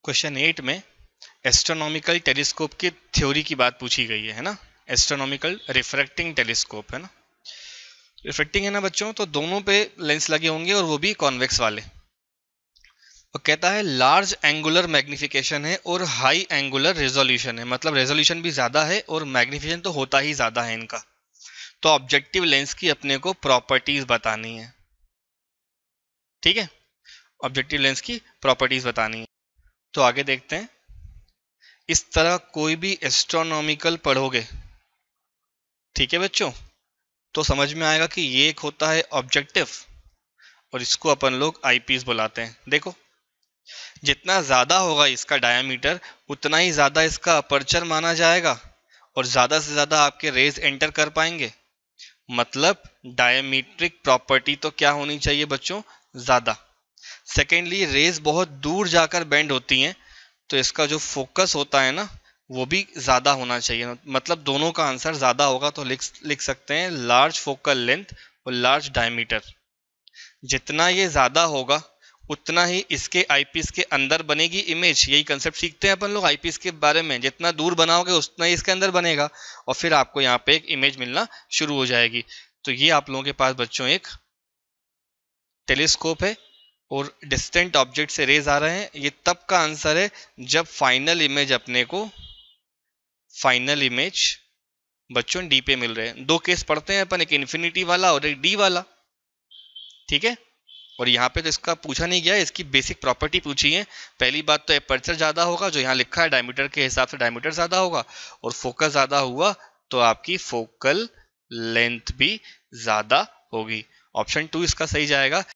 Question 8 में astronomical telescope की theory की बात पूछी गई है ना। एस्ट्रोनॉमिकल रिफ्रैक्टिंग टेलीस्कोप है ना, रिफ्रैक्टिंग है ना बच्चों, तो दोनों पे लेंस लगे होंगे और वो भी कॉन्वेक्स वाले। और कहता है लार्ज एंगुलर मैग्निफिकेशन है और हाई एंगुलर रेजोल्यूशन है, मतलब रेजोल्यूशन भी ज्यादा है और मैग्निफिकेशन तो होता ही ज्यादा है इनका। तो ऑब्जेक्टिव लेंस की अपने को प्रॉपर्टीज बतानी है, ठीक है, ऑब्जेक्टिव लेंस की प्रॉपर्टीज बतानी है। तो आगे देखते हैं। इस तरह कोई भी एस्ट्रोनॉमिकल पढ़ोगे, ठीक है बच्चों, तो समझ में आएगा कि ये एक होता है ऑब्जेक्टिव और इसको अपन लोग आईपीस बुलाते हैं। देखो, जितना ज्यादा होगा इसका डायामीटर उतना ही ज्यादा इसका अपर्चर माना जाएगा और ज्यादा से ज्यादा आपके रेज एंटर कर पाएंगे। मतलब डायमीट्रिक प्रॉपर्टी तो क्या होनी चाहिए बच्चों, ज्यादा। सेकेंडली, रेज बहुत दूर जाकर बेंड होती हैं, तो इसका जो फोकस होता है ना वो भी ज्यादा होना चाहिए। मतलब दोनों का आंसर ज्यादा होगा, तो लिख सकते हैं लार्ज फोकल लेंथ और लार्ज डायमीटर। जितना ये ज्यादा होगा उतना ही इसके आईपीस के अंदर बनेगी इमेज। यही कंसेप्ट सीखते हैं अपन लोग आईपीस के बारे में, जितना दूर बनाओगे उतना ही इसके अंदर बनेगा और फिर आपको यहाँ पे एक इमेज मिलना शुरू हो जाएगी। तो ये आप लोगों के पास बच्चों एक टेलीस्कोप है और डिस्टेंट ऑब्जेक्ट से रेज आ रहे हैं। ये तब का आंसर है जब फाइनल इमेज अपने को, फाइनल इमेज बच्चों डी पे मिल रहे हैं। दो केस पढ़ते हैं अपन, एक इन्फिनिटी वाला और एक डी वाला, ठीक है। और यहाँ पे तो इसका पूछा नहीं गया, इसकी बेसिक प्रॉपर्टी पूछी है। पहली बात तो एपर्चर ज्यादा होगा, जो यहाँ लिखा है डायमीटर के हिसाब से डायमीटर ज्यादा होगा, और फोकस ज्यादा हुआ तो आपकी फोकल लेंथ भी ज्यादा होगी। ऑप्शन 2 इसका सही जाएगा।